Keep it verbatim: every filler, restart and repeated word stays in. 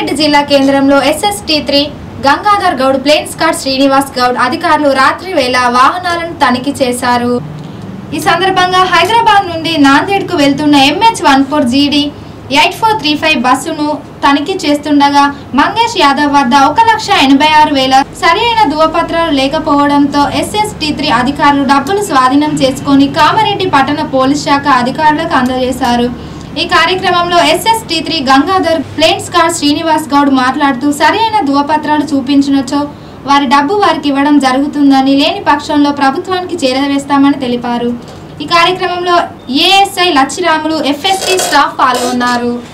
రంగారెడ్డి జిల్లా కేంద్రంలో SST three Gangadhar Goud, ప్లేన్స్ కార్డ్ శ్రీనివాస్ గౌడ్ అధికారులు రాత్రి వేళ వాహనాలను తనిఖీ చేశారు. ఈ సందర్భంగా హైదరాబాద్ నుండి నాందేడ్ కు వెళ్తున్న MH one four GD eight four three five బస్సును తనిఖీ చేస్తుండగా మంగేష్ యాదవ్ వద్ద ఒక లక్ష ఎనభై ఆరు వేల సరి అయిన ధృవపత్రాలు లేకపోవడంతో ఎస్ఎస్టీ త్రీ అధికారులు డబ్బులు స్వాధీనం చేసుకుని కామారెడ్డి పట్టణ పోలీస్ శాఖ అధికారులకు అందజేశారు. ఈ కార్యక్రమంలో ఎస్ఎస్టీ త్రీ గంగాధర్, ప్లేన్స్ కార్డ్ శ్రీనివాస్ గౌడ్ మాట్లాడుతూ సరైన ధృవపత్రాలు చూపించినచో వారి డబ్బు వారికి ఇవ్వడం జరుగుతుందని, లేని పక్షంలో ప్రభుత్వానికి చేరవేస్తామని తెలిపారు. ఈ కార్యక్రమంలో ఏఎస్ఐ లచ్చిరాములు, ఎఫ్ఎస్టీ స్టాఫ్ పాల్గొన్నారు.